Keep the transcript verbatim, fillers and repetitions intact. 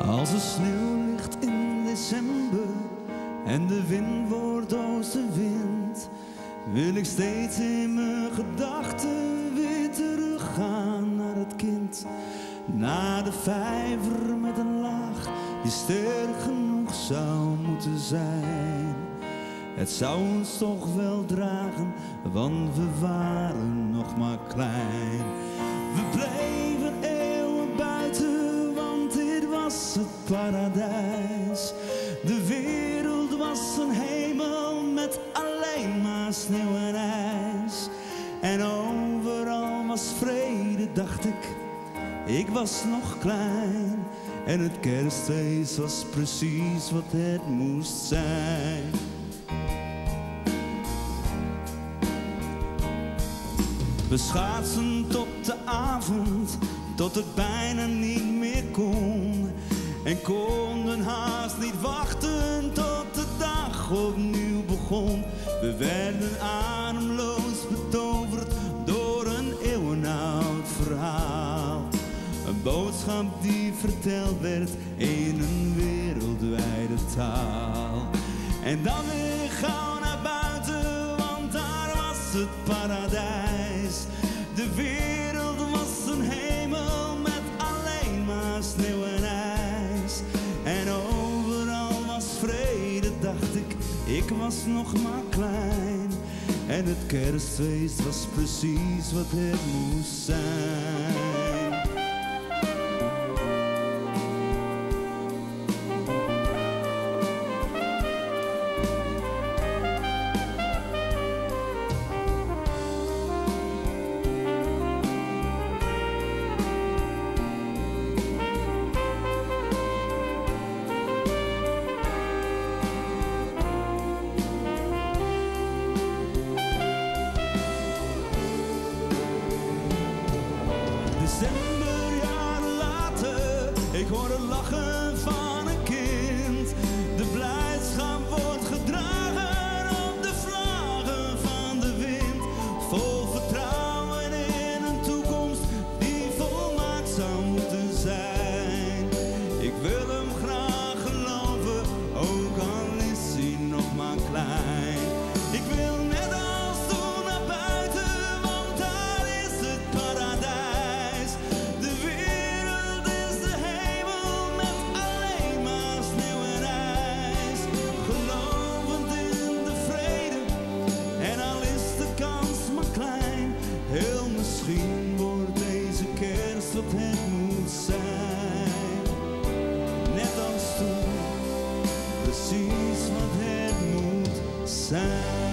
Als de sneeuw ligt in december en de wind wordt oostenwind, wil ik steeds in mijn gedachten weer teruggaan naar het kind. Naar de vijver met een laag die sterk genoeg zou moeten zijn. Het zou ons toch wel dragen, want we waren nog maar klein. We bleven eeuwen buiten, want dit was het paradijs. De wereld was een hemel met alleen maar sneeuw en ijs. En overal was vrede, dacht ik, ik was nog klein. En het kerstfeest was precies wat het moest zijn. We schaatsen tot de avond, tot het bijna niet meer kon. En konden haast niet wachten tot de dag opnieuw begon. We werden ademloos betoverd door een eeuwenoud verhaal. Een boodschap die verteld werd in een wereldwijde taal. En dan weer gauw naar buiten, want daar was het paradijs. De wereld was een hemel met alleen maar sneeuw en ijs. En overal was vrede, dacht ik, ik was nog maar klein. En het kerstfeest was precies wat het moest zijn. December, jaren later, ik hoor het lachen van een kind. De blijdschap wordt gedragen op de vlaggen van de wind. Vol vertrouwen in een toekomst die volmaakt zou moeten zijn. Ik wil hem graag geloven, ook al is hij nog maar klein. Ik wil net als toen naar buiten, want daar is het paradijs. De wereld is de hemel met alleen maar sneeuw en ijs. Gelovend in de vrede, en al is de kans maar klein. Heel misschien wordt deze kerst wat het moet zijn. Net als toen, precies wat het moet zijn.